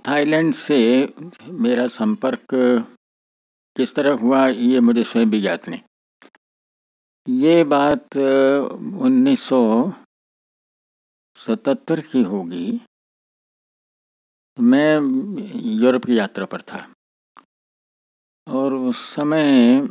Thailand से मेरा संपर्क किस तरह हुआ ये मुझे स्वयं भी ज्ञात नहीं। ये बात 1977 की होगी। मैं यूरोप की यात्रा पर था और उस समय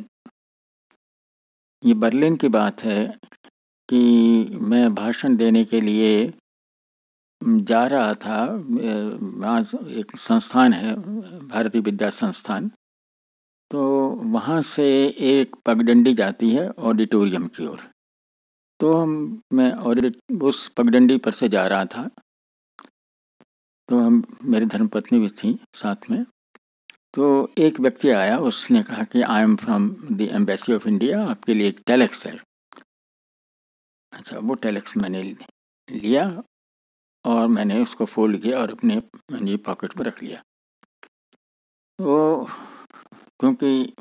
ये बर्लिन की बात है कि मैं भाषण देने के लिए जा रहा था। वहाँ एक संस्थान है, भारतीय विद्या संस्थान, तो वहाँ से एक पगडंडी जाती है ऑडिटोरियम की ओर। तो मैं उस पगडंडी पर से जा रहा था, तो मेरी धर्मपत्नी भी थी साथ में। तो एक व्यक्ति आया, उसने कहा कि I am from the embassy of India, आपके लिए एक टेलेक्स है। अच्छा, वो टेलेक्स मैंने लिया और मैंने उसको फोल्ड किया और अपने पॉकेट पर रख लिया। तो क्योंकि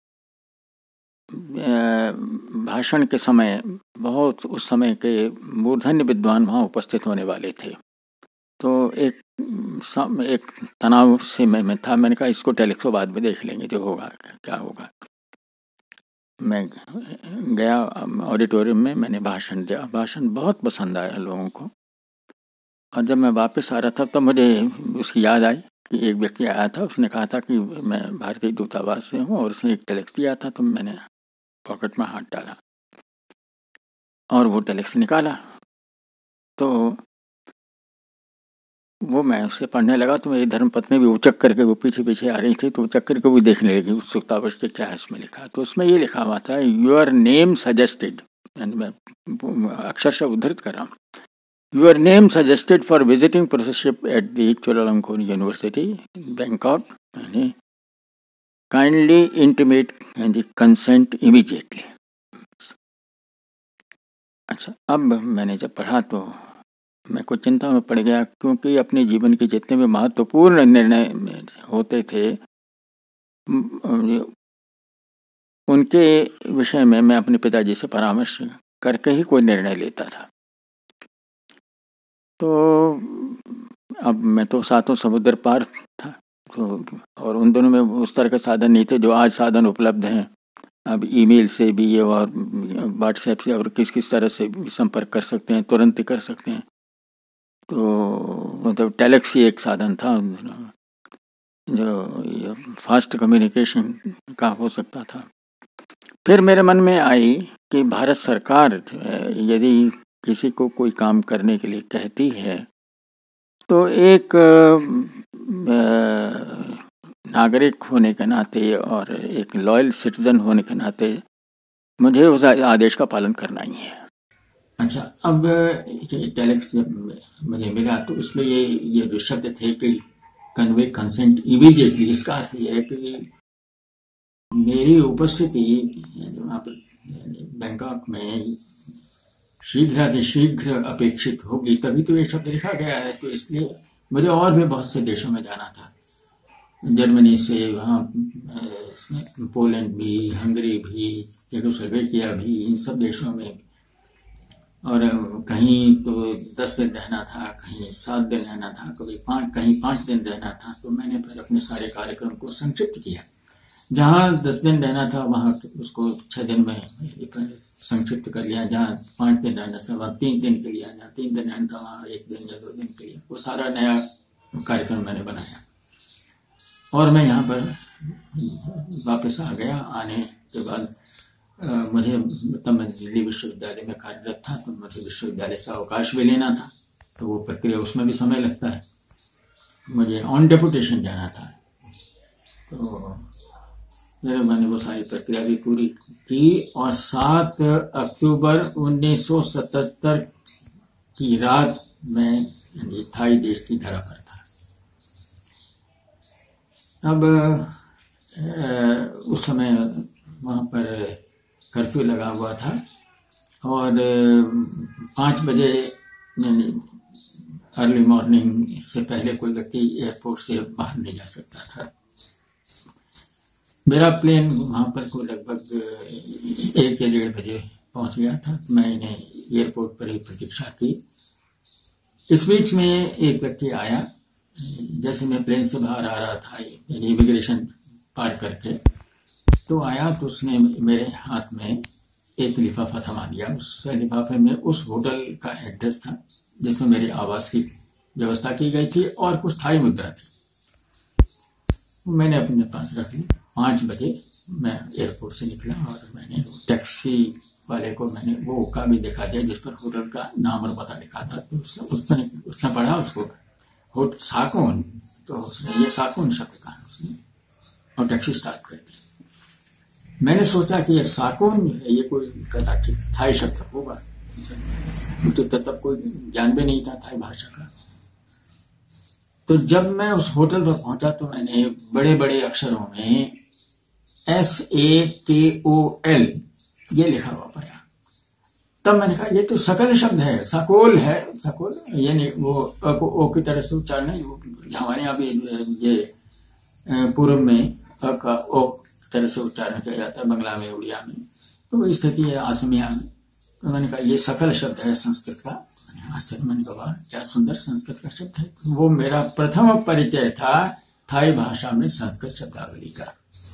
भाषण के समय बहुत उस समय के मूर्धन्य विद्वान वहाँ उपस्थित होने वाले थे, तो एक तनाव से मैं था। मैंने कहा इसको टेलेक्स को बाद में देख लेंगे, जो होगा क्या होगा। मैं गया ऑडिटोरियम में, मैंने भाषण दिया। भाषण बहुत पसंद आया लोगों को। और जब मैं वापस आ रहा था तो मुझे उसकी याद आई कि एक व्यक्ति आया था, उसने कहा था कि मैं भारतीय दूतावास से हूँ, और उसने एक टेलेक्स दिया था। तो मैंने पॉकेट में हाथ डाला और वो टेलेक्स निकाला। तो वो मैं उससे पढ़ने लगा, तो मेरी धर्मपत्नी भी उचक करके, वो पीछे पीछे आ रही थी, तो उचक करके वो देखने लगी उत्सुकतावश के क्या है इसमें लिखा। तो उसमें ये लिखा हुआ था, योर नेम सजेस्टेड, मैं अक्षरशः उद्धृत कर रहा हूँ, your name suggested for visiting professorship at the Chulalongkorn university Bangkok, kindly intimate and consent immediately. अच्छा, अब मैंने जब पढ़ा तो मैं कुछ चिंता में पड़ गया, क्योंकि अपने जीवन के जितने भी महत्वपूर्ण निर्णय होते थे उनके विषय में मैं अपने पिताजी से परामर्श करके ही कोई निर्णय लेता था। तो अब मैं तो सातों समुद्र पार था, तो और उन दोनों में उस तरह के साधन नहीं थे जो आज साधन उपलब्ध हैं। अब ईमेल से भी और व्हाट्सएप से और किस किस तरह से संपर्क कर सकते हैं, तुरंत ही कर सकते हैं। तो मतलब टेलेक्स ही एक साधन था जो फास्ट कम्युनिकेशन का हो सकता था। फिर मेरे मन में आई कि भारत सरकार यदि किसी को कोई काम करने के लिए कहती है तो एक नागरिक होने के नाते और एक लॉयल सिटीजन होने के नाते मुझे उस आदेश का पालन करना ही है। अच्छा, अब टेलेक्स मुझे मिला तो उसमें ये जो शब्द थे कि कन्वे कंसेंट इमीडिएटली, इसका अर्थ ये है कि मेरी उपस्थिति वहाँ पर बैंकॉक में शीघ्र अपेक्षित होगी, तभी तो ये शब्द लिखा गया है। तो इसलिए मुझे और भी बहुत से देशों में जाना था, जर्मनी से वहाँ पोलैंड भी, हंगरी भी, चेकोस्लोवाकिया भी, इन सब देशों में। और कहीं तो 10 दिन रहना था, कहीं 7 दिन रहना था, कहीं 5 दिन रहना था। तो मैंने फिर अपने सारे कार्यक्रम को संक्षिप्त किया। जहाँ 10 दिन रहना था वहाँ उसको 6 दिन में संक्षिप्त कर लिया। जहाँ 5 दिन रहना था वहाँ 3 दिन के लिए, जहाँ 3 दिन रहना था वहाँ 1 दिन या 2 दिन के लिए। वो सारा नया कार्यक्रम मैंने बनाया और मैं यहाँ पर वापस आ गया। आने के बाद मुझे तब मैं दिल्ली विश्वविद्यालय में कार्यरत था, तो मुझे विश्वविद्यालय से अवकाश भी लेना था। तो वो प्रक्रिया, उसमें भी समय लगता है। मुझे ऑन डेपुटेशन जाना था, तो फिर मैंने वो सारी प्रक्रिया भी पूरी की। और 7 अक्टूबर 1977 की रात मैं थाई देश की धरा पर था। अब उस समय वहाँ पर कर्फ्यू लगा हुआ था और 5 बजे अर्ली मॉर्निंग से पहले कोई व्यक्ति एयरपोर्ट से बाहर नहीं जा सकता था। मेरा प्लेन वहाँ पर को लगभग 1 या 1:30 बजे पहुँच गया था। मैंने एयरपोर्ट पर ही प्रतीक्षा की। इस बीच में एक व्यक्ति आया जैसे मैं प्लेन से बाहर आ रहा था, इमिग्रेशन पार करके, तो आया तो उसने मेरे हाथ में एक लिफाफा थमा दिया। उस लिफाफे में उस होटल का एड्रेस था जिसमें मेरे आवास की व्यवस्था की गई थी और कुछ थाई मुद्रा थी। मैंने अपने पास रख ली। 5 बजे मैं एयरपोर्ट से निकला और मैंने टैक्सी वाले को मैंने वो का भी दिखा दिया जिस पर होटल का नाम और पता लिखा था। तो उसने पढ़ा उसको साकून, तो उसने ये साकून शब्द कहा उसने और टैक्सी स्टार्ट कर दी। मैंने सोचा कि ये साकून ये कोई कदाचित थाई शब्द होगा, तो तब कोई ज्ञान भी नहीं था थाई भाषा का। तो जब मैं उस होटल पर पहुंचा तो मैंने बड़े बड़े अक्षरों में SAKOL ये लिखा हुआ पाया। तब मैंने कहा ये तो सकल शब्द है, सकोल है, सकोल ये नहीं वो ओ की तरह से उच्चारण है। हमारे यहाँ भी ये पूर्व में अ का ओ तरह से उच्चारण किया जाता है, बंगला में, उड़िया में, तो वही स्थिति है असमिया में। तो मैंने कहा ये सकल शब्द है संस्कृत का। आश्चर्य, मैंने कहा क्या सुंदर संस्कृत का शब्द है। वो मेरा प्रथम परिचय था थाई भाषा में संस्कृत शब्दावली का।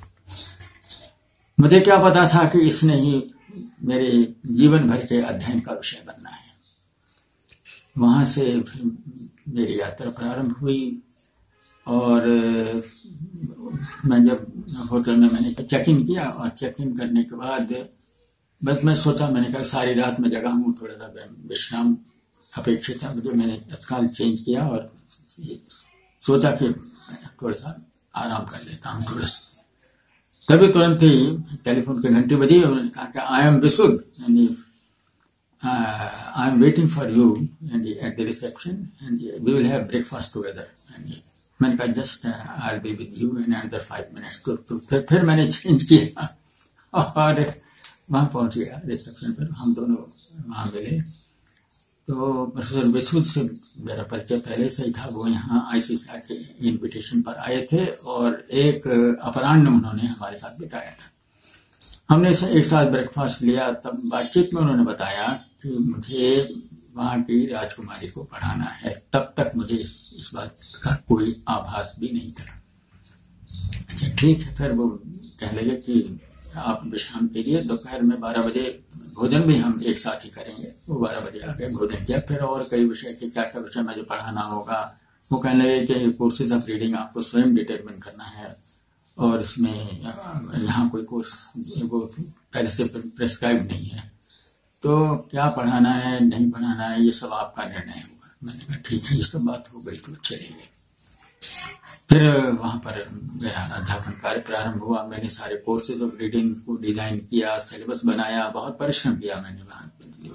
मुझे क्या पता था कि इसने ही मेरे जीवन भर के अध्ययन का विषय बनना है। वहां से मेरी यात्रा प्रारंभ हुई और मैं जब होटल में मैंने चेक इन किया और चेक इन करने के बाद बस मैं सोचा, मैंने कहा सारी रात में जगा हूँ, थोड़ा सा विश्राम अपेक्षित है मुझे। मैंने तत्काल चेंज किया और सोचा कि थोड़ा सा आराम कर लेता हूँ थोड़ा सा। तभी तुरंत ही टेलीफोन की घंटी बजी और उन्होंने कहा कि I am Vishuddh and I am waiting for you and at the reception and we will have breakfast together. मैंने कहा just I will be with you in under 5 minutes. तो फिर मैंने चेंज किया और वहां पहुंच गया रिसेप्शन पर। हम दोनों वहां मिले। तो प्रोफेसर विशुद्ध से मेरा परिचय पहले से ही था। वो यहाँ ICSR के इनविटेशन पर आए थे और एक अपराह्न उन्होंने हमारे साथ बिताया था। हमने एक साथ ब्रेकफास्ट लिया। तब बातचीत में उन्होंने बताया कि मुझे वहाँ की राजकुमारी को पढ़ाना है। तब तक मुझे इस बात का कोई आभास भी नहीं था। अच्छा ठीक है। फिर वो कहने लगे कि आप विश्राम कीजिए, दोपहर में 12 बजे भोजन भी हम एक साथ ही करेंगे। वो 12 बजे आके भोजन किया। फिर और कई विषय थे, क्या क्या विषय मुझे पढ़ाना होगा। वो कहने लगे कि कोर्सेज ऑफ रीडिंग आपको स्वयं डिटरमिन करना है और इसमें यहाँ कोई कोर्स वो पहले से प्रेस्क्राइब नहीं है, तो क्या पढ़ाना है नहीं पढ़ाना है ये सब आपका निर्णय होगा। मैंने कहा ठीक है, ये सब बात हो गई तो चलेंगे। फिर वहां पर मेरा अध्यापन कार्य प्रारंभ हुआ। मैंने सारे कोर्सेज ऑफ रीडिंग को डिजाइन किया, सिलेबस बनाया, बहुत परिश्रम किया मैंने। वहां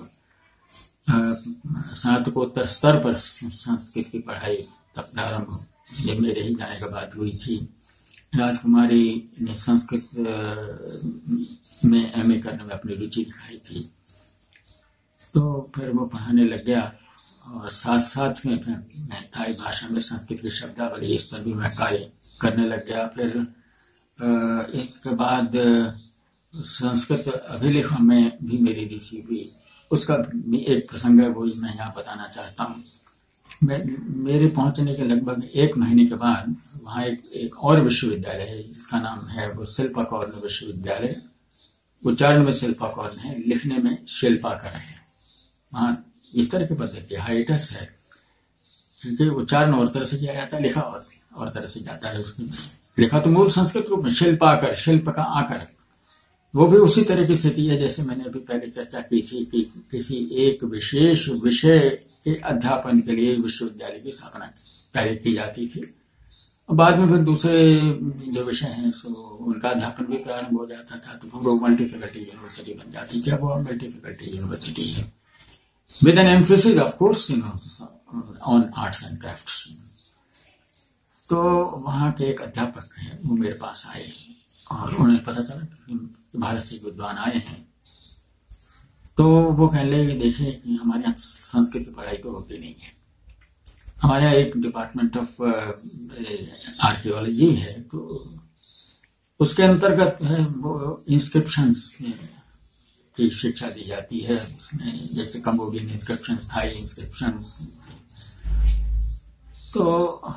स्नातकोत्तर स्तर पर संस्कृत की पढ़ाई तब प्रारंभ जब मेरे ही जाने के बाद हुई थी। राजकुमारी ने संस्कृत में MA करने में अपनी रुचि दिखाई थी, तो फिर वो पढ़ाने लग गया और साथ साथ में फिर मैं थाई भाषा में संस्कृत की शब्दावली इस पर भी मैं कार्य करने लग गया। फिर इसके बाद संस्कृत अभिलेखों में भी मेरी रुचि हुई। उसका भी एक प्रसंग है, वही मैं यहाँ बताना चाहता हूँ। मेरे पहुंचने के लगभग 1 महीने के बाद वहाँ एक और विश्वविद्यालय है जिसका नाम है वो शिल्पा कौर्ण विश्वविद्यालय। उच्चारण में शिल्पा कौर्ण है, लिखने में शिल्पाकर है। वहाँ इस तरह की पद्धति हाइटस है क्योंकि उच्चारण और तरह से किया जाता है, लिखा और तरह से जाता है। उसमें लिखा तो मूल संस्कृत रूप में शिल्पाकर, शिल्प का आकर, वो भी उसी तरह की स्थिति है जैसे मैंने अभी पहले चर्चा की थी कि किसी एक विशेष विषय के अध्यापन के लिए विश्वविद्यालय की स्थापना पहले की जाती थी। बाद में फिर दूसरे जो विषय हैं सो उनका अध्यापन भी प्रारंभ हो जाता था, तो वो मल्टी फैकल्टी यूनिवर्सिटी बन जाती थी। वो मल्टी फैकल्टी यूनिवर्सिटी है with an emphasis of course on arts and crafts। तो वहाँ के एक अध्यापक हैं, वो मेरे पास आए और उन्हें पता चला कि भारत से विद्वान आए हैं। तो वो कहने लगे देखिए कि हमारे यहाँ संस्कृत की पढ़ाई तो होती नहीं है। हमारे यहाँ एक डिपार्टमेंट ऑफ आर्कियोलॉजी है, तो उसके अंतर्गत है वो इंस्क्रिप्शंस की शिक्षा दी जाती है। उसमें जैसे कंबोडियन इंस्क्रिप्शंस, थाई इंस्क्रिप्शंस। तो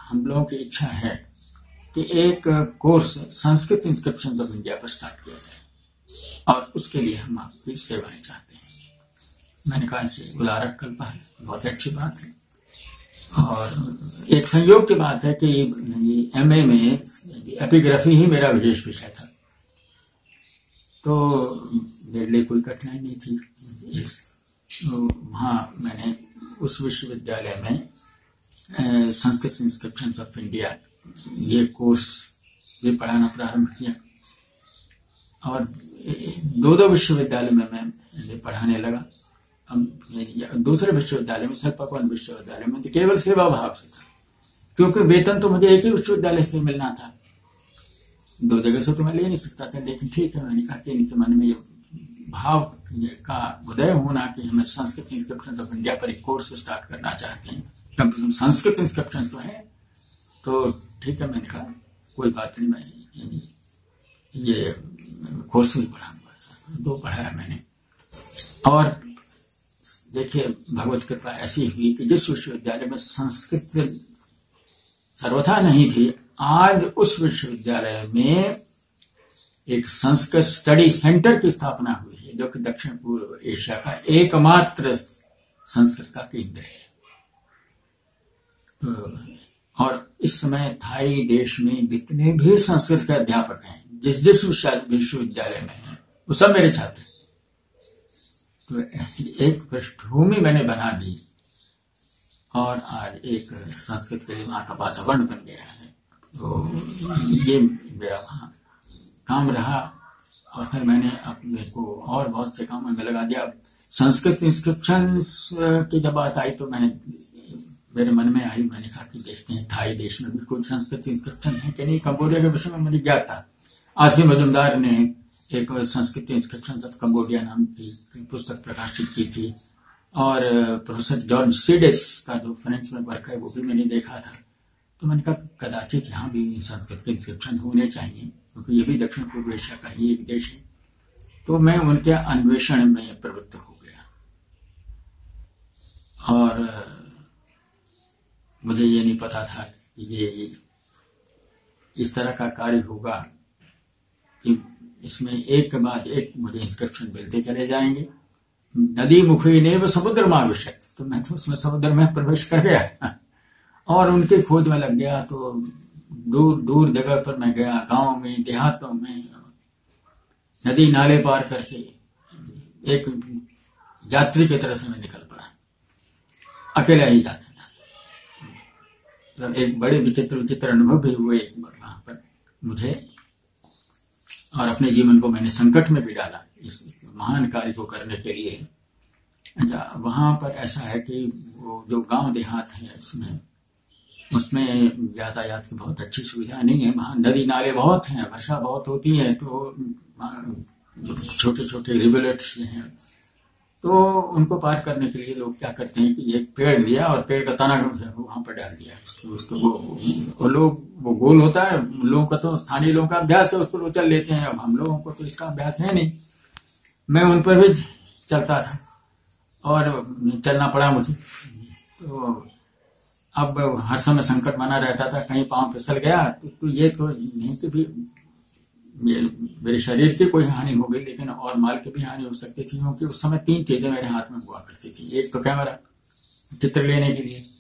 हम लोगों की इच्छा है कि एक course Sanskrit inscription of India पर स्टार्ट किया जाए और उसके लिए हम आपकी सेवाएं चाहते हैं। मैंने कहा इसे उदारक कल्प है, बहुत अच्छी बात है। और एक संयोग की बात है कि एमए में एपिग्राफी ही मेरा विशेष विषय था, तो मेरे लिए कोई कठिनाई नहीं थी। वहाँ मैंने उस विश्वविद्यालय में संस्कृत इंस्क्रिप्शन ऑफ इंडिया ये कोर्स भी पढ़ाना प्रारंभ किया और दो विश्वविद्यालय में मैं पढ़ाने लगा। दूसरे विश्वविद्यालय में सर्पावन विश्वविद्यालय में तो केवल सेवा भाव से था, क्योंकि वेतन तो मुझे एक ही विश्वविद्यालय से मिलना था, 2 जगह से तो मैं ले नहीं सकता था। लेकिन ठीक है, मैंने कहा कि इनके मन में ये भाव का उदय होना कि हमें संस्कृत इंस्क्रिप्शन ऑफ इंडिया पर एक कोर्स स्टार्ट करना चाहते हैं, कम से कम संस्कृत इंस्क्रिप्शन तो है, तो ठीक है। मैंने कहा कोई बात नहीं, मैं ये कोर्स भी पढ़ाऊंगा। 2 पढ़ाया मैंने। और देखिए, भगवत कृपा ऐसी हुई कि जिस विश्वविद्यालय में संस्कृत सर्वथा नहीं थी, आज उस विश्वविद्यालय में एक संस्कृत स्टडी सेंटर की स्थापना हुई है, जो कि दक्षिण पूर्व एशिया का एकमात्र संस्कृत का केंद्र है। और इस समय थाई देश में जितने भी संस्कृत के अध्यापक हैं, जिस विश्वविद्यालय में हैं, वो सब मेरे छात्र। तो एक पृष्ठभूमि मैंने बना दी और आज एक संस्कृत के लिए वहाँ का वातावरण बन गया है। तो ये मेरा वहाँ काम रहा और फिर मैंने अपने को और बहुत से कामों में लगा दिया। संस्कृत इंस्क्रिप्शन की जब बात आई तो मेरे मन में आई, मैंने कहा कि देखते हैं थाई देश में भी कोई संस्कृत इंस्क्रिप्शन है कि नहीं। कंबोडिया के विषय में मुझे ज्ञात था। आसिम मजुमदार ने एक संस्कृत इंस्क्रिप्शन ऑफ कंबोडिया नाम की पुस्तक प्रकाशित की थी, और प्रोफेसर जॉर्ज सीडेस का जो फ्रेंच में वर्क है वो भी मैंने देखा था। तो मैंने कहा कदाचित यहाँ भी संस्कृत के इंस्क्रिप्शन होने चाहिए, क्योंकि ये भी दक्षिण पूर्व एशिया का ही एक देश है। तो मैं उनके अन्वेषण में प्रवृत्त हो गया और मुझे ये नहीं पता था कि ये इस तरह का कार्य होगा कि इसमें एक के बाद एक मुझे इंस्क्रिप्शन मिलते चले जाएंगे। नदी मुखी ने वो समुद्र माविशत, तो मैं तो उसमें समुद्र में प्रवेश कर गया और उनके खोज में लग गया। तो दूर दूर जगह पर मैं गया, गांव में, देहातों में, नदी नाले पार करके एक यात्री की तरह से मैं निकल पड़ा, अकेला ही जाता था। तो एक बड़े विचित्र अनुभव भी हुए वहां पर मुझे, और अपने जीवन को मैंने संकट में भी डाला इस महान कार्य को करने के लिए। अच्छा, वहां पर ऐसा है कि वो जो गांव देहात है उसमें यातायात की बहुत अच्छी सुविधा नहीं है। वहाँ नदी नाले बहुत हैं, वर्षा बहुत होती है, तो छोटे छोटे रिवलेट्स हैं, तो उनको पार करने के लिए लोग क्या करते हैं कि एक पेड़ लिया और पेड़ का तना वहां पर डाल दिया। उसको वो गोल होता है, लोगों का तो स्थानीय लोगों का अभ्यास है, उस पर वो चल लेते हैं। अब हम लोगों को तो इसका अभ्यास है नहीं। मैं उन पर भी चलता था और चलना पड़ा मुझे। तो अब हर समय संकट बना रहता था, कहीं पांव फिसल गया तो ये तो नहीं कि भी मेरे शरीर की कोई हानि हो गई, लेकिन और माल की भी हानि हो सकती थी, क्योंकि उस समय 3 चीजें मेरे हाथ में हुआ करती थी। एक तो कैमरा चित्र लेने के लिए,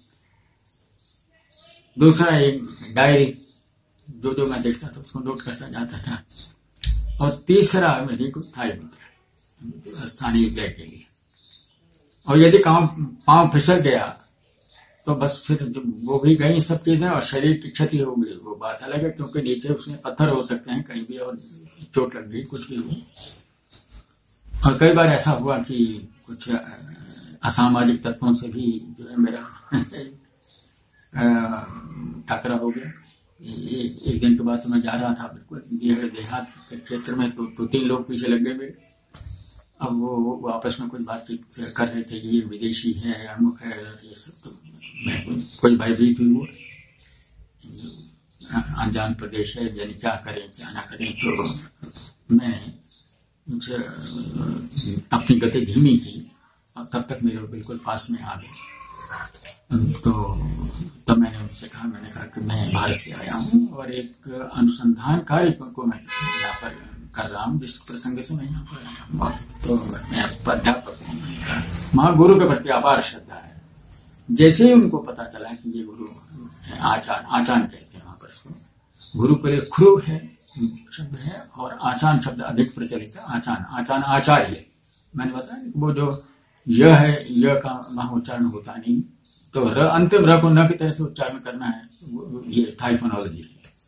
दूसरा एक डायरी जो मैं देखता था उसको नोट करता जाता था, और तीसरा मेरी को थाई मुद्रा स्थानीय व्यय के लिए। और यदि पांव फिसल गया तो बस फिर वो भी गई सब चीजें, और शरीर की क्षति हो गई वो बात अलग है, क्योंकि नीचे उसमें पत्थर हो सकते हैं कहीं भी, और चोट लग गई, कुछ भी हुआ। और कई बार ऐसा हुआ कि कुछ असामाजिक तत्वों से भी जो है मेरा टकरा हो गया। एक दिन के बाद तो मैं जा रहा था बिल्कुल देहात के क्षेत्र में, तो 3 लोग पीछे लग गए मेरे। अब वो आपस में कुछ बातचीत कर रहे थे कि ये विदेशी है, अमुक है, ये सब। तो मैं कुछ भयभीत हुई, अनजान प्रदेश है, यानी क्या करें क्या ना करें। तो मैं अपनी गति धीमी की और तब तक मेरे बिल्कुल पास में आ गए। तो तब मैंने उनसे कहा, मैंने कहा कि मैं भारत से आया हूँ और एक अनुसंधान कार्य को मैं यहाँ पर कर रहा हूँ, जिस प्रसंग से मैं यहाँ पर आया हूँ। तो मैं अध्यापक हूँ। वहाँ गुरु के प्रति अपार श्रद्धा है। जैसे ही उनको पता चला कि ये गुरु आचान, आचान कहते हैं वहां पर इसको, गुरु के लिए ख्रु है शब्द है और आचान शब्द अधिक प्रचलित है। आचान, आचान आचार्य। मैंने बताया वो जो यह है, यह का वहां उच्चारण होता नहीं, तो र अंतिम र को न की तरह से उच्चारण करना है, ये थाई फोनोलॉजी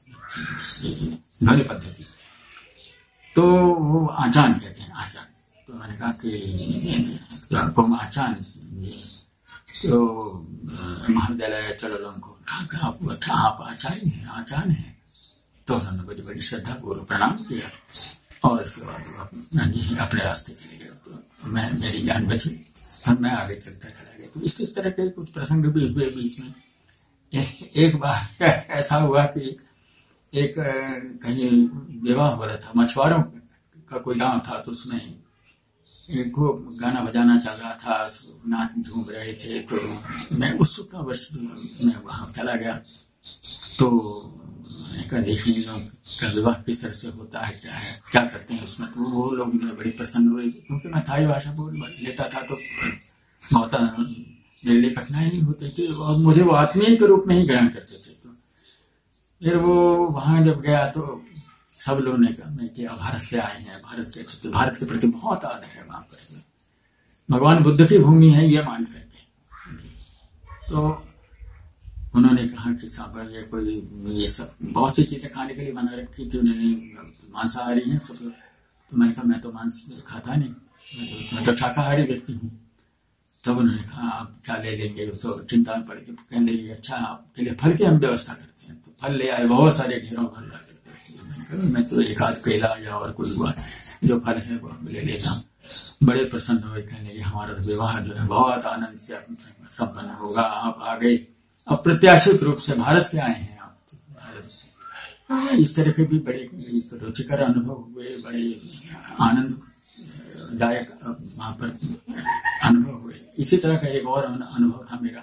है, ध्वनि पद्धति। तो वो आचान कहते हैं, आचान। तो मैंने कहा कि आपको आचान, तो महाविद्यालय चलो को अच्छा आप आचार्य हैं, आचार्य हैं। तो उन्होंने बड़ी बड़ी श्रद्धा पूर्वक प्रणाम किया और इसके बाद अपने रास्ते चले गए। तो मैं, मेरी जान बची और मैं आगे चलता चला गया। तो इस तरह के कुछ प्रसंग भी हुए बीच में। एक बार ऐसा हुआ कि एक कहीं विवाह हो रहा था, मछुआरों का कोई गांव था, तो उसमें एक गाना बजाना चल रहा था, नाच झूम रहे थे। तो मैं उत्सुकता वर्ष में वहां चला गया। तो देखने लोग का विवाह किस तरह से होता है, क्या है, क्या करते हैं उसमें। तो वो लोग बड़ी प्रसन्न हुए, क्योंकि मैं थाई भाषा बोल लेता था, तो बहुत मेरे लिए कठिनाई होती थी और मुझे वो आत्मीय के रूप में ही ग्रहण करते थे। तो फिर वो वहां जब गया तो सब लोगों ने कहा मैं कि भारत से आए हैं, भारत के प्रति बहुत आदर है वहां पर, भगवान बुद्ध की भूमि है ये मान करके। तो उन्होंने कहा कि साहब ये सब बहुत सी चीजें खाने के लिए बना रखी थी उन्होंने, मांसाहारी हैं सब। तो मैंने कहा मैं तो मांस खाता नहीं, मैं तो शाकाहारी व्यक्ति हूँ। तब उन्होंने कहा आप क्या ले लेंगे। तो चिंता में पड़ के कहने लगे अच्छा आपके लिए फल की हम व्यवस्था करते हैं। तो फल ले आए, बहुत सारे ढेरों फल ला करके। मैं तो एक आध केला या और कोई हुआ जो फल है वो ले लेता हूँ। बड़े प्रसन्न हुए, कहने लगे हमारा विवाह जो है बहुत आनंद से संपन्न होगा, आप आ गए, अप्रत्याशित रूप से भारत से आए हैं आप। तो इस तरह के भी बड़े रुचिकर अनुभव हुए, बड़े आनंददायक वहां पर अनुभव हुए। इसी तरह का एक और अनुभव था मेरा।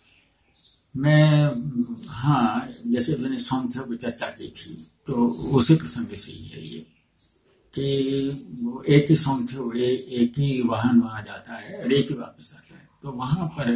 मैं जैसे मैंने सांख्य की चर्चा की थी, तो उसी प्रसंग से ही है ये कि वो एक ही सांख्य, एक ही वाहन वहां जाता है और एक ही वापस आता है। तो वहां पर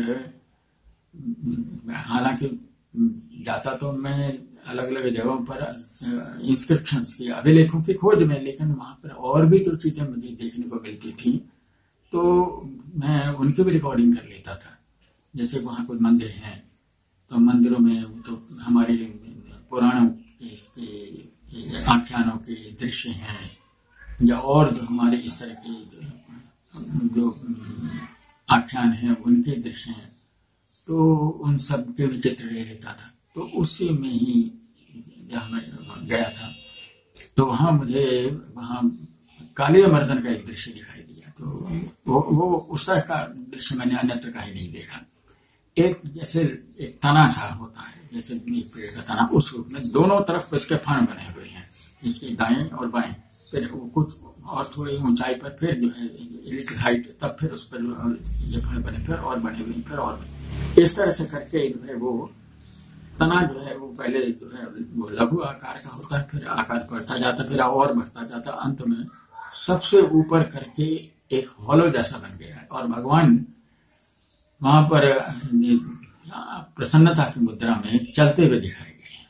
हालांकि जाता तो मैं अलग अलग जगहों पर इंस्क्रिप्शंस की, अभिलेखों की खोज में, लेकिन वहां पर और भी जो चीजें मुझे देखने को मिलती थी तो मैं उनकी भी रिकॉर्डिंग कर लेता था। जैसे वहां कुछ मंदिर हैं, तो मंदिरों में तो हमारे पुराणों के आख्यानों के दृश्य हैं, या और जो हमारे इस तरह के जो आख्यान हैं उनके दृश्य हैं, तो उन सब के भी चित्र ले लेता था। तो उसी में ही जहाँ मैं गया था तो वहाँ मुझे काली मर्दन का एक दृश्य दिखाई दिया। तो वो उस तरह का दृश्य मैंने अन्यत्र कहीं नहीं देखा। एक जैसे एक तना सा होता है, जैसे पेड़ का तना, उस रूप में दोनों तरफ इसके फण बने हुए हैं, इसके दाएं और बाएं। फिर कुछ और थोड़ी ऊंचाई पर फिर जो है लिटिल हाइट, तब फिर उस पर ये फण बने, फिर और बने हुए, फिर और बने। इस तरह से करके जो है वो तना जो है वो पहले जो है वो लघु आकार का होता है, फिर आकार बढ़ता जाता, फिर और बढ़ता जाता, अंत में सबसे ऊपर करके एक हॉलो जैसा बन गया है। और भगवान वहां पर प्रसन्नता की मुद्रा में चलते हुए दिखाई गए।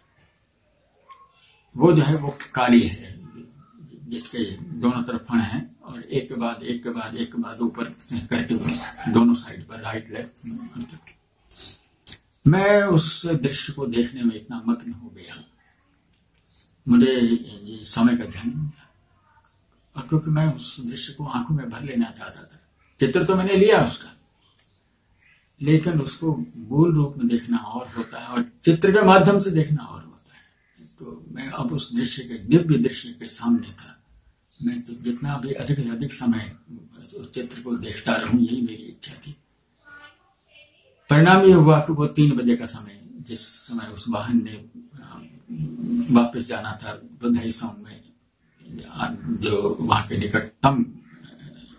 वो जो है वो काली है, जिसके दोनों तरफ फण है और एक के बाद एक के बाद एक के बाद ऊपर करके दोनों साइड पर राइट लेफ्ट। मैं उस दृश्य को देखने में इतना मग्न हो गया, मुझे समय का ध्यान नहीं था, और क्योंकि मैं उस दृश्य को आंखों में भर लेना चाहता था। चित्र तो मैंने लिया उसका, लेकिन उसको मूल रूप में देखना और होता है और चित्र के माध्यम से देखना और होता है। तो मैं अब उस दृश्य के, दिव्य दृश्य के सामने था। मैं तो जितना भी अधिक से अधिक समय उस चित्र को देखता रहूं, यही मेरी इच्छा थी। परिणाम ये हुआ कि वो 3 बजे का समय, जिस समय उस वाहन ने वापस जाना था बुधाईसों में, जो वहां के निकटतम,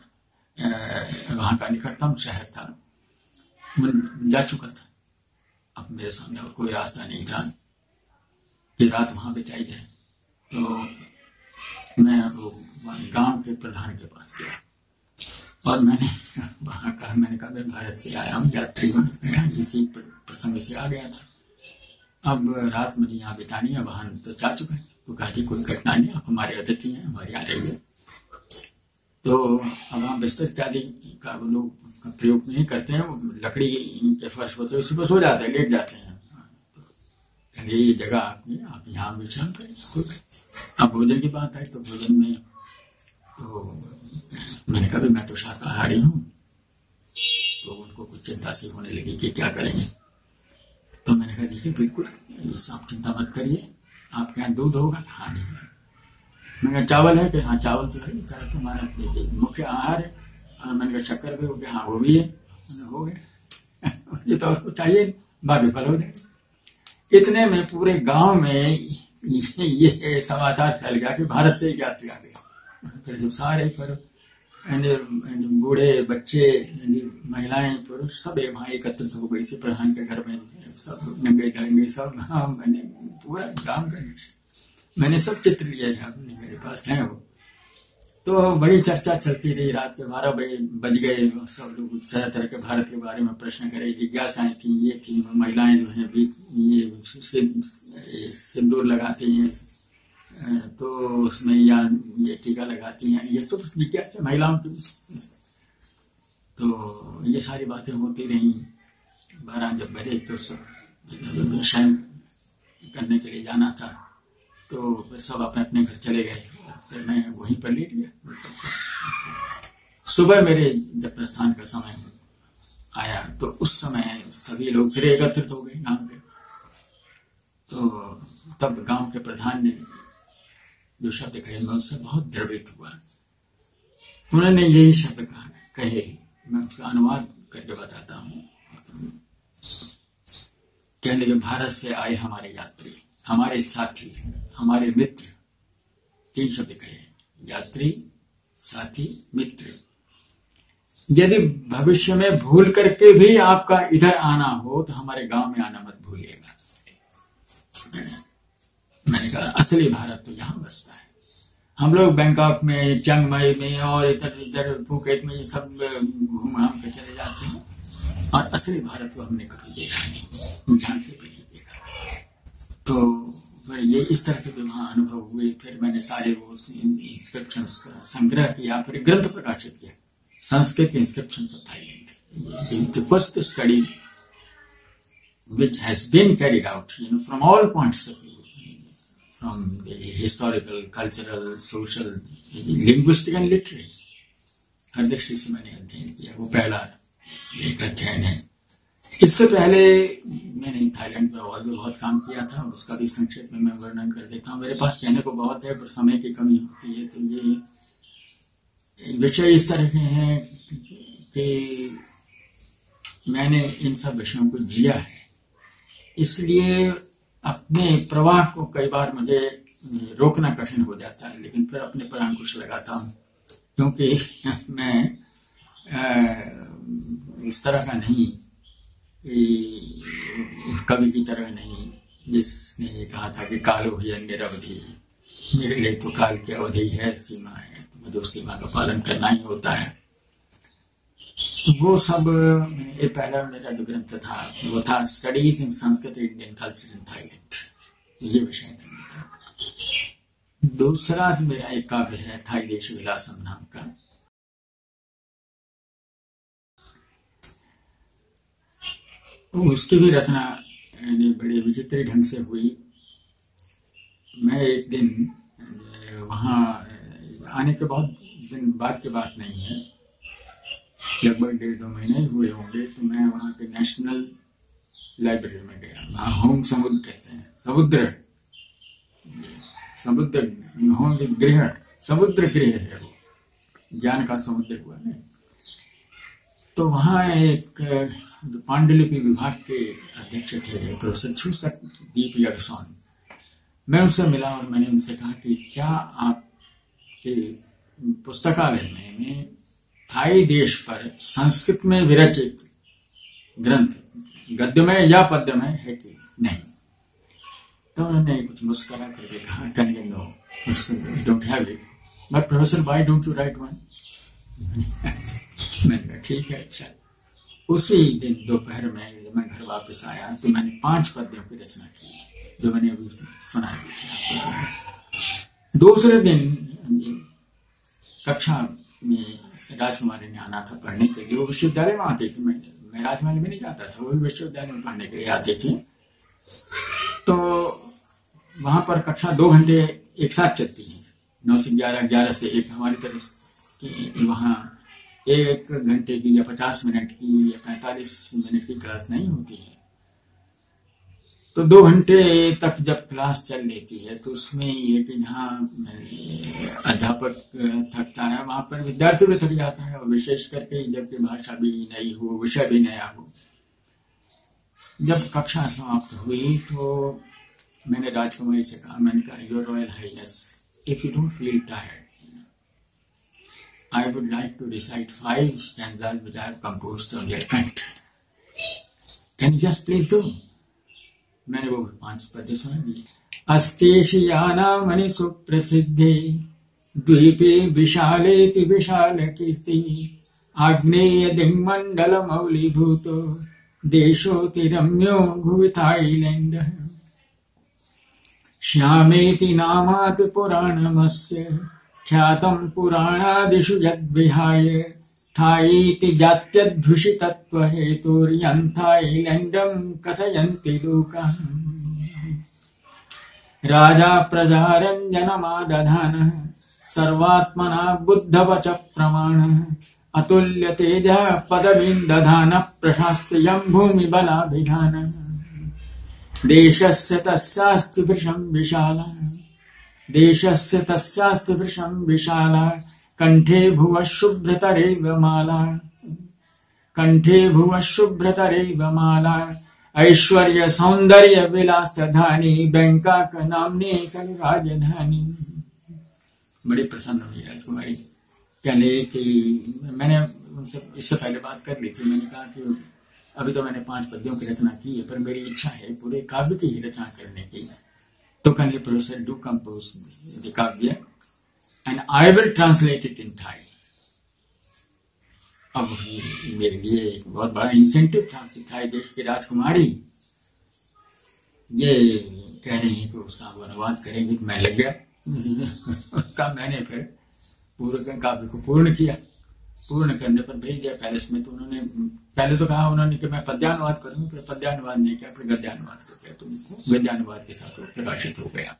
वहां का निकटतम शहर था, जा चुका था। अब मेरे सामने और कोई रास्ता नहीं था कि रात वहां बिताई जाए। तो मैं वो गांव के प्रधान के पास गया और मैंने वहां कहा, मैंने कहा मैं भारत से आया हूँ, यात्री हूँ, इसी प्रसंग से आ गया था। अब रात मुझे यहाँ बितानी है, वाहन तो जा चुका है। तो कहा जी कोई घटना नहीं, आप हमारे अतिथि हैं, हमारी आ रही है। तो अब हम बिस्तर इत्यादि का वो लोग प्रयोग नहीं करते हैं, वो लकड़ी के फर्श होते हैं, उसी पर सो जाते हैं, लेट जाते हैं। तो ये जगह आपकी, आप यहाँ विश्राम करें। अब भोजन की बात है तो भोजन में तो मैंने कहा मैं तो शाकाहारी हूँ। तो उनको कुछ चिंता सी होने लगी कि क्या करेंगे। तो मैंने कहा देखिए बिल्कुल आप चिंता मत करिए, आपके यहाँ दूध होगा? हाँ नहीं है। मैंने कहा चावल है? कि हाँ चावल तो है, चावल तुम्हारा मुख्य आहार है। और मैंने कहा शक्कर भी हो गया? हाँ वो भी है। हो गया ये तो आपको चाहिए, बाकी फल हो जाए। इतने में पूरे गांव में ये समाचार फैल गया कि भारत से यात्री आ गया। फिर तो सारे पर बूढ़े बच्चे महिलाएं पुरुष सब वहां एकत्रित हो गए। इसी प्रधान के घर में सब नंगे धड़ंगे सब। हाँ मैंने पूरा गांव का मैंने सब चित्र लिया है, अपने मेरे पास है वो। तो बड़ी चर्चा चलती रही, रात के 12 बज गए। सब लोग तरह तरह के भारत के बारे में प्रश्न करे, जिज्ञासाएं थी, ये थी। महिलाएं जो है ये सिंदूर लगाती हैं, तो उसमें या ये टीका लगाती हैं, ये सब जिज्ञासा महिलाओं की। तो ये सारी बातें होती रही। 12 जब बजे तो सब शयन करने के लिए जाना था, तो फिर सब अपने अपने घर चले गए। फिर मैं वहीं पर लेट गया। सुबह मेरे जब प्रस्थान का समय आया तो उस समय सभी लोग फिर एकत्रित हो गए गांव के। तो तब गांव के प्रधान ने जो शब्द कहे, मैं उससे बहुत द्रवित हुआ। उन्होंने यही शब्द कहे, मैं उसका अनुवाद करके बताता हूँ। कहने लगे भारत से आए हमारे यात्री, हमारे साथी, हमारे मित्र। 3 शब्द कहे, यात्री, साथी, मित्र। यदि भविष्य में भूल करके भी आपका इधर आना हो तो हमारे गांव में आना मत भूलिएगा। मैंने कहा असली भारत तो यहाँ बसता है। हम लोग बैंकॉक में, चिंग माई में और इधर इधर फुकेट में ये सब घूम घाम के चले जाते हैं, और असली भारत को हमने कभी देखा नहीं, जानते भी नहीं देखा। तो ये इस तरह के भी वहाँ अनुभव हुए। फिर मैंने सारे वो इंस्क्रिप्शंस का संग्रह किया, फिर ग्रंथ प्रकाशित किया, Sanskrit inscriptions of Thailand, the first study which has been carried out, from all points of view, from the historical, cultural, social, linguistic and literary, हर दृष्टि से मैंने अध्ययन किया। वो पहला एक अध्ययन है। इससे पहले मैंने थाईलैंड में और भी बहुत काम किया था, उसका भी संक्षेप में मैं वर्णन कर देता हूँ। मेरे पास कहने को बहुत है पर समय की कमी होती है। तो ये विषय इस तरह के हैं कि मैंने इन सब विषयों को जिया है, इसलिए अपने प्रवाह को कई बार मुझे रोकना कठिन हो जाता है, लेकिन फिर अपने पर अंकुश लगाता हूँ, क्योंकि मैं इस तरह का नहीं, उस कवि की तरह नहीं जिसने ये कहा था कि कालो ही निरवधि, मेरे लिए तो काल की अवधि है, सीमा है, तो मुझे उस सीमा का पालन करना ही होता है। वो सब ये पहला मेरा जो ग्रंथ था वो था studies in Sanskrit Indian culture in Thailand, ये विषय था मेरा। दूसरा मेरा एक काव्य है थाई देश विलासम नाम का। तो उसकी भी रचना बड़े विचित्र ढंग से हुई। मैं एक दिन वहाँ आने के बहुत दिन बाद की बात नहीं है, लगभग 1.5-2 महीने हुए होंगे। तो मैं वहाँ के नेशनल लाइब्रेरी में गया। वहाँ होम समुद्र कहते हैं, समुद्र होम गृह, समुद्र गृह है वो, ज्ञान का समुद्र हुआ है। तो वहाँ एक पांडुलिपि विभाग के अध्यक्ष थे प्रोफेसर छूसक दीप यगसोन। मैं उनसे मिला और मैंने उनसे कहा कि क्या आपके पुस्तकालय में थाई देश पर संस्कृत में विरचित ग्रंथ गद्यमय या पद्यमय है कि नहीं। तो उन्होंने कुछ मुस्कुरा करके कहा, can you no don't have it, but professor why don't you write one. मैंने कहा ठीक है, अच्छा। उसी दिन दोपहर में जब मैं घर वापस आया तो मैंने 5 पद्यों की रचना की, जो मैंने अभी सुनाई भी थी आपको। दूसरे दिन कक्षा में राजकुमारी ने आना था पढ़ने के लिए, वो विश्वविद्यालय में आते थे, मैं राजमहल में नहीं जाता था, वो भी विश्वविद्यालय में पढ़ने के लिए आते थे। तो वहां पर कक्षा 2 घंटे एक साथ चलती है, 9 से 11, 11 से 1। हमारी तरफ वहाँ 1 घंटे की या 50 मिनट की या 45 मिनट की क्लास नहीं होती है। तो 2 घंटे तक जब क्लास चल लेती है तो उसमें ये कि जहाँ अध्यापक थकता है वहां पर विद्यार्थी भी थक जाता है, और विशेष करके जबकि भाषा भी नई हो, विषय भी नया हो। जब कक्षा समाप्त हुई तो मैंने राजकुमारी से कहा, मैंने कहा, your royal highness, if you don't feel tired, I would like to recite 5 stanzas which I have composed on your content. Can you just please do? मैंने वो 5 पद्य सुना दिए। अस्तेशियानामनि सुप्रसिद्धे द्वीपे विशालेति विशाल कीर्ति, आग्नेय दिङ्मण्डल मौलीभूतो देशोति रम्यो भुवि थाईलैंड, श्यामेति नामात् पुराणमस्य ख्यातं पुराणादिषु यद्विहाय, थाईति जात्यध्युषितत्वहेतुर्यन्थाईलैण्डं कथयन्ति लोकाः। राजा प्रजारञ्जनमादधानः सर्वात्मना बुद्धवच प्रमाणः, अतुल्य तेजः पदवीं दधानः प्रशास्त्ययं भूमिबलाभिधानः, देशस्य तस्यास्ति वृषं विशाला, देशस्य तस्यास्ति वृषं विशाला, कंठे भुवः शुभ्रतरेव माला, कंठे भुवः शुभ्रतरेव माला, ऐश्वर्य सौंदर्य विलास धानी, बैंकाक नाम्नी खलु राजधानी। बड़ी प्रसन्न हुई राजकुमारी, कहने कि मैंने उनसे इससे पहले बात कर ली थी। मैंने कहा कि अभी तो मैंने 5 पद्यों की रचना की है, पर मेरी इच्छा है पूरे काव्य की ही रचना करने की। तो can you professor do compose the kavya and I will translate it in Thai. अब मेरे लिए एक बहुत बड़ा इंसेंटिव था कि थाई देश की राजकुमारी ये कह रही है कि उसका अनुवाद करेंगे, तो मैं लग गया। उसका मैंने फिर पूरे काव्य को पूर्ण किया। पूर्ण करने पर भेज दिया पैलेस में। तो उन्होंने पहले तो कहा उन्होंने कि मैं पद्यानुवाद करूंगा, फिर पद्यानुवाद नहीं किया, फिर गद्यानुवाद कर दिया। तो गद्यानुवाद के साथ वो प्रकाशित हो गया।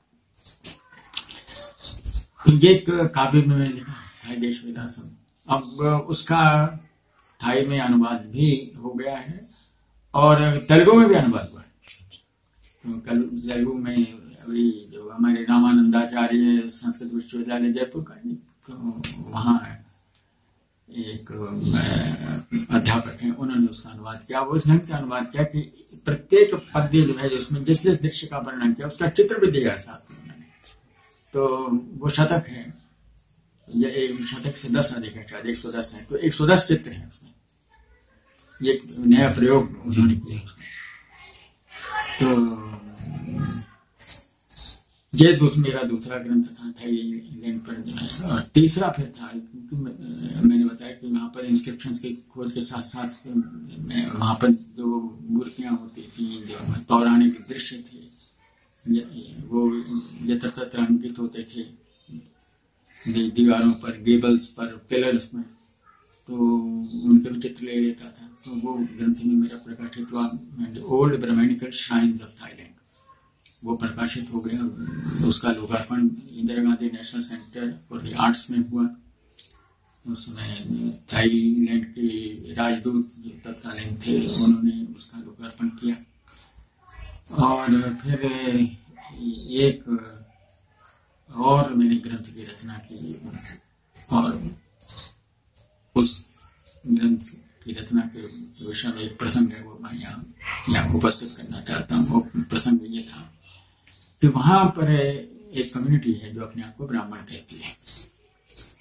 ये एक काव्य में मैंने लिखा थाई देश विलासम। अब उसका थाई में अनुवाद भी हो गया है और तेलुगु में भी अनुवाद हुआ है। तो तेलुगु में अभी जो हमारे रामानंदाचार्य संस्कृत विश्वविद्यालय जयपुर का, तो वहाँ एक अध्यापक हैं, उन्होंने उसका अनुवाद किया। वो इस ढंग से अनुवाद किया कि प्रत्येक पद्य जो है जिसमें जिस जिस दृश्य का वर्णन किया उसका चित्र भी दिया साथ में उन्होंने। तो वो शतक है, ये शतक से 10 अधिक है, शायद 110 है। तो 110 चित्र है उसमें। ये नया प्रयोग उन्होंने किया उसमें। तो ये मेरा दूसरा ग्रंथ था थाईलैंड पर। और तीसरा फिर था, क्योंकि मैंने बताया कि वहाँ पर इंस्क्रिप्शंस की खोज के साथ साथ वहाँ पर जो मूर्तियाँ होती थी, जो पौराणिक दृश्य थे, वो यत्र तत्र अंकित होते थे दीवारों पर, गेबल्स पर, पिलर्स में। तो उनके भी चित्र ले लेता था। तो वो ग्रंथ में मेरा प्रकाशित हुआ, old Brahmanical shrines of Thailand. वो प्रकाशित हो गया। उसका लोकार्पण Indira Gandhi national centre for the arts में हुआ। उसमें थाईलैंड के राजदूत तत्कालीन थे, उन्होंने उसका लोकार्पण किया। और फिर एक और मैंने ग्रंथ की रचना की, और उस ग्रंथ की रचना के विषय में एक प्रसंग है, वो मैं यहाँ उपस्थित करना चाहता हूँ। वो प्रसंग ये था कि वहां पर एक कम्युनिटी है जो अपने आप को ब्राह्मण कहती है।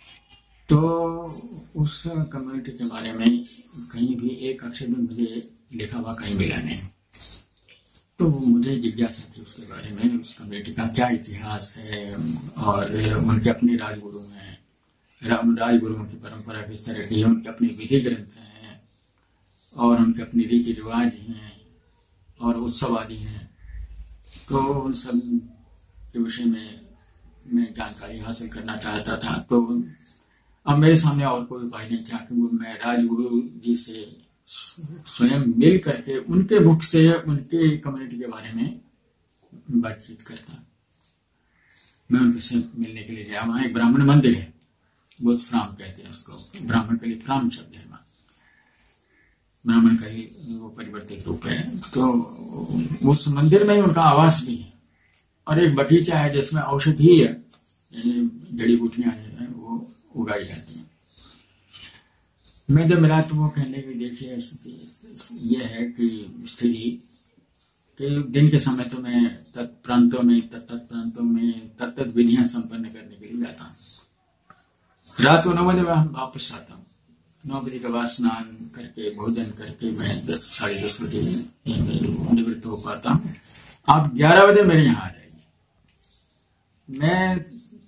तो उस कम्युनिटी के बारे में कहीं भी एक अक्षर भी मुझे लिखा हुआ कहीं मिला नहीं। तो मुझे जिज्ञासा थी उसके बारे में, उस कमेटी का क्या इतिहास है और उनके अपने राजगुरु हैं, राजगुरुओं की परंपरा किस तरह की है, उनके अपने विधि ग्रंथ हैं और उनके अपने रीति रिवाज हैं और उत्सव आदि हैं। तो उन सब के विषय में मैं जानकारी हासिल करना चाहता था। तो अब मेरे सामने और कोई उपाय नहीं था कि मैं राजगुरु जी से स्वयं मिल करके उनके मुख से उनके कम्युनिटी के बारे में बातचीत करता। मैं उनसे मिलने के लिए गया। वहाँ एक ब्राह्मण मंदिर है, बुद्धफ्राम कहते हैं उसको, ब्राह्मण के लिए फ्राम शब्द है, ब्राह्मण का ही वो परिवर्तित रूप है। तो उस मंदिर में ही उनका आवास भी है और एक बगीचा है जिसमें औषधि है, जड़ी बूटियां हैं वो उगाई जाती हैं। मैं जब मिला तो वो कहने की देखिए ये है कि स्थिति कि दिन के समय तो मैं तत्त प्रांतों में तत्त विधियां संपन्न करने के लिए जाता हूँ। रात को 9 बजे वापस आता हूँ। 9 बजे के बाद स्नान करके भोजन करके मैं 10 साढ़े 10 बजे निवृत्त हो पाता हूँ। आप 11 बजे मेरे यहाँ आ जाइए। मैं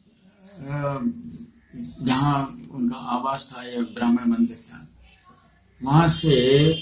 जहाँ उनका आवास था, ये ब्राह्मण मंदिर था, वहाँ से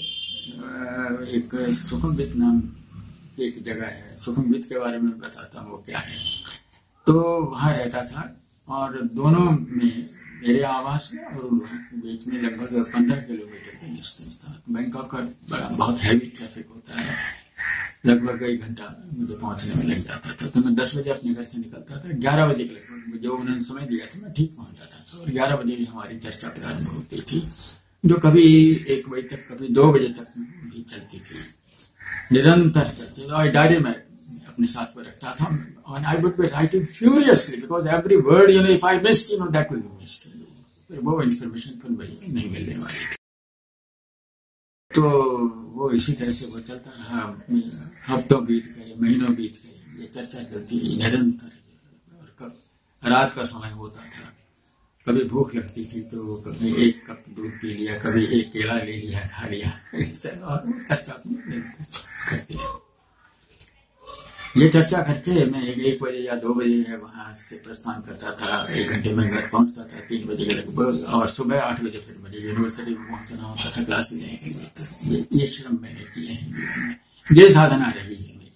एक सुखमवित नाम की एक जगह है, सुखमवित के बारे में बताता हूँ वो क्या है। तो वहाँ रहता था और दोनों में मेरे आवास में और बीच में लगभग 15 किलोमीटर की डिस्टेंस था। बैंकॉक का बहुत हैवी ट्रैफिक होता है, लगभग 1 घंटा मुझे पहुंचने में लग जाता था। तो मैं 10 बजे अपने घर से निकलता था, 11 बजे के लगभग जो उन्होंने समय दिया था मैं ठीक पहुंच जाता था और 11 बजे भी हमारी चर्चा प्रारंभ होती थी, जो कभी 1 बजे तक, कभी 2 बजे तक भी चलती थी, निरंतर चलती। और डायरी में अपने साथ में रखता था and I would be writing furiously because every word, if I miss, that will be missed. वो इन्फॉर्मेशन फिर नहीं मिलने वाली थी। तो वो इसी तरह से वो चलता रहा। हफ्तों बीत गए, महीनों बीत गए, ये चर्चा चलती रही निरंतर। और कब रात का समय होता था, कभी भूख लगती थी तो कभी 1 कप दूध पी लिया, कभी 1 केला ले लिया, खा लिया, और चर्चा करते रहे। ये चर्चा करके मैं 1 बजे या 2 बजे वहां से प्रस्थान करता था। 1 घंटे में घर पहुंचता था 3 बजे के लगभग, और सुबह 8 बजे फिर मुझे यूनिवर्सिटी में पहुंचना होता था क्लास लेने के लिए। तो ये श्रम मैंने किए हैं जीवन में, ये साधना रही है मेरी।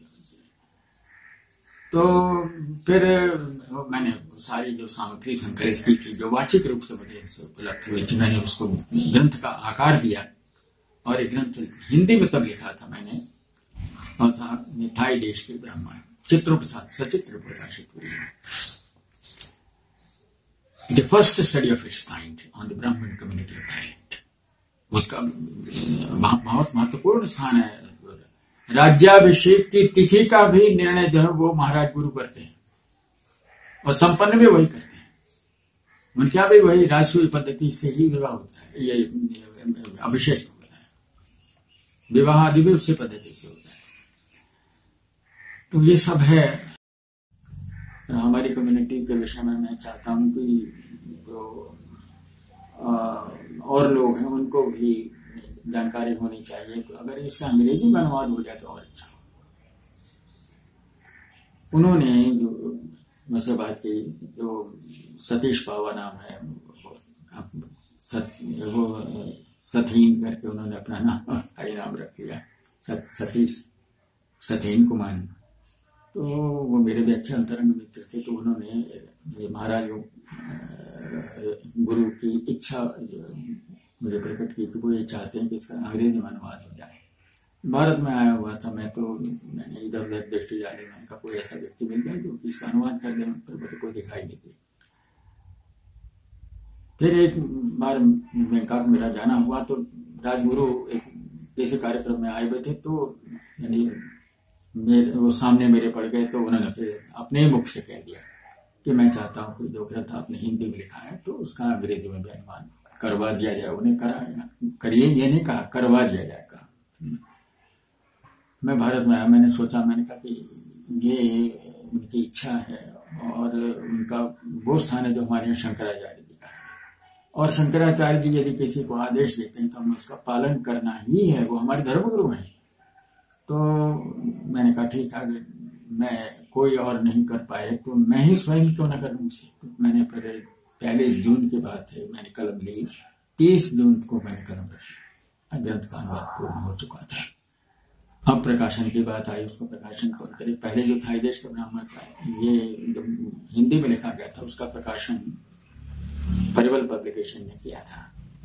तो फिर मैंने सारी जो सामग्री संकलित की थी, जो वाचिक रूप से मुझे उपलब्ध हुई थी, मैंने उसको ग्रंथ का आकार दिया। और एक ग्रंथ हिंदी में तब लिखा था मैंने, और था थाई देश के ब्राह्मण, चित्रों के साथ सचित्र प्रकाशित हुई। The first study of its kind on the Brahmin community of Thailand. उसका बहुत महत्वपूर्ण स्थान है। राज्याभिषेक की तिथि का भी निर्णय जो है वो महाराज गुरु करते हैं और संपन्न भी वही करते हैं। उनके यहाँ भी वही राजसूय पद्धति से ही विवाह होता है, ये अभिषेक होता है, विवाह आदि भी उसी पद्धति से होता है। तो ये सब है। हमारी कम्युनिटी के विषय में मैं चाहता हूँ कि जो और लोग हैं उनको भी जानकारी होनी चाहिए। तो अगर इसका अंग्रेजी में अनुवाद हो जाए तो और अच्छा हो। उन्होंने जो मुझसे बात की, जो सतीश पावा नाम है, वो सतीन करके उन्होंने अपना नाम रख लिया, सतीश सतीन कुमार। तो वो मेरे भी अच्छे अंतरंग मित्र थे। तो उन्होंने महाराज गुरु की इच्छा मुझे प्रकट की कि वो ये चाहते हैं कि इसका अंग्रेजी में अनुवाद हो जाए। भारत में आया हुआ था मैं, तो मैंने इधर उधर दृष्टि डाली, मैंने कहा कोई ऐसा व्यक्ति मिल गया जो कि इसका अनुवाद कर दे, पर मुझे कोई दिखाई नहीं दी। फिर एक बार बैंकॉक मेरा जाना हुआ, तो राजगुरु एक ऐसे कार्यक्रम में आए हुए थे, तो यानी वो सामने मेरे पड़ गए। तो उन्होंने फिर अपने मुख से कह दिया कि मैं चाहता हूँ कि जो ग्रंथ आपने हिंदी में लिखा है तो उसका अंग्रेजी में भी अनुवाद करवा दिया जाए। उन्हें करिए ये नहीं कहा, करवा दिया जाएगा। मैं भारत में आया, मैंने सोचा, मैंने कहा कि ये उनकी इच्छा है और उनका वो स्थान है जो हमारे यहाँ शंकराचार्य जी का है, और शंकराचार्य जी यदि किसी को आदेश देते हैं तो हमें उसका पालन करना ही है, वो हमारे धर्मगुरु हैं। तो मैंने कहा ठीक है, अगर मैं कोई और नहीं कर पाए तो मैं ही स्वयं क्यों न करूं उसे। तो मैंने फिर 1 जून की बात है, मैंने कलम ली, 30 जून को मैंने कलम रखी, ग्रंथ का अनुवाद पूर्ण हो चुका था। अब प्रकाशन की बात आई, उसको प्रकाशन कौन करे। पहले जो था देश का ब्राह्मण था, ये हिंदी में लिखा गया था, उसका प्रकाशन परिवल पब्लिकेशन ने किया था।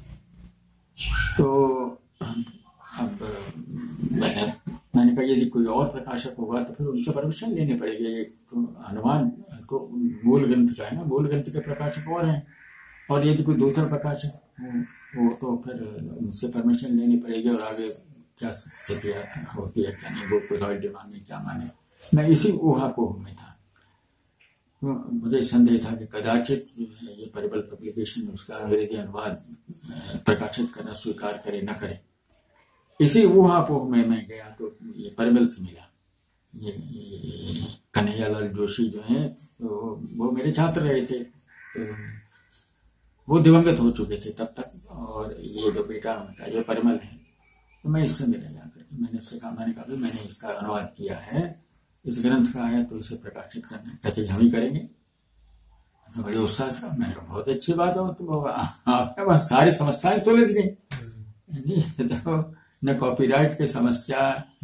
तो अब मैंने कहा यदि कोई और प्रकाशक होगा तो फिर उनसे परमिशन लेनी पड़ेगी। तो अनुवाद तो मूल ग्रंथ का है ना, मूल ग्रंथ के प्रकाशक और हैं, और यदि कोई दूसरा प्रकाशक हो तो फिर उनसे परमिशन लेनी पड़ेगी, और आगे क्या स्थिति होती है क्या नहीं, वो कोई रॉयल्टी मांगे क्या माने। मैं इसी ऊहापोह में था। मुझे संदेह था कि कदाचित ये परिबल पब्लिकेशन उसका अंग्रेजी अनुवाद प्रकाशित करना स्वीकार करे न करे। इसी ऊहापोह में मैं गया तो ये परिबल से मिला। ये कन्हैयालाल जोशी जो हैं तो वो मेरे छात्र रहे थे, तो वो दिवंगत हो चुके थे तब तक, और ये जो बेटा उनका ये परिमल है, तो मैं इससे मिला जाकर मैंने इससे कहा, मैंने कहा मैंने इसका अनुवाद किया है, इस ग्रंथ का है, तो इसे प्रकाशित करना है। कहते हम ही करेंगे। तो बड़े उत्साह से मैंने कहा बहुत अच्छी बात है, तो आपके पास सारी समस्याएं सुलझ गई। तो न कॉपीराइट की समस्या,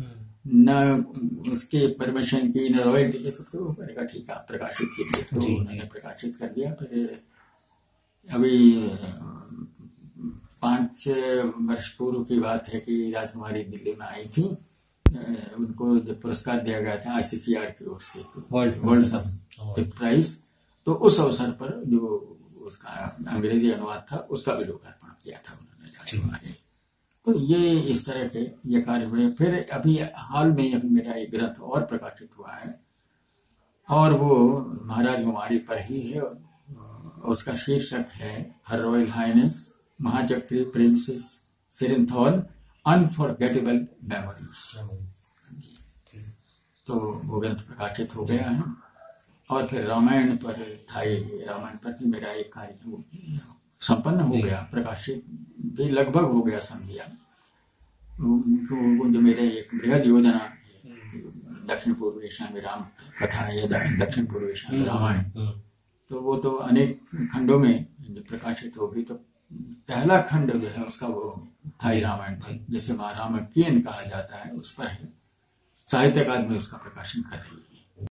न उसके परमिशन की, न रॉयल्टी की, सब तो मैंने कहा ठीक है प्रकाशित कीजिए। तो उन्होंने प्रकाशित कर दिया। फिर अभी 5 वर्ष पूर्व की बात है कि राजकुमारी दिल्ली में आई थी, उनको जो पुरस्कार दिया गया था ICCR की ओर से, वर्ल्ड प्राइज, तो उस अवसर पर जो उसका अंग्रेजी अनुवाद था उसका भी लोकार्पण किया था उन्होंने राजकुमारी। तो ये इस तरह के ये कार्य हुए। फिर अभी हाल में अभी मेरा एक ग्रंथ और प्रकाशित हुआ है, और वो महाराज कुमारी पर ही है। उसका शीर्षक है her royal highness Mahachakri princess Sirindhorn unforgettable memories. तो वो ग्रंथ प्रकाशित हो गया है। और फिर रामायण पर था, रामायण पर भी मेरा एक कार्य संपन्न हो गया, प्रकाशित भी लगभग हो गया समझिया। जो मेरे एक बृहद योजना दक्षिण पूर्व एशिया में राम कथा है, दक्षिण पूर्व एशिया में रामायण, तो वो तो अनेक खंडों में प्रकाशित होगी। तो पहला खंड जो है उसका वो थाई रामायण पर, जिसे महारामायण कहा जाता है, उस पर है। साहित्य अकादमी उसका प्रकाशन कर रही है।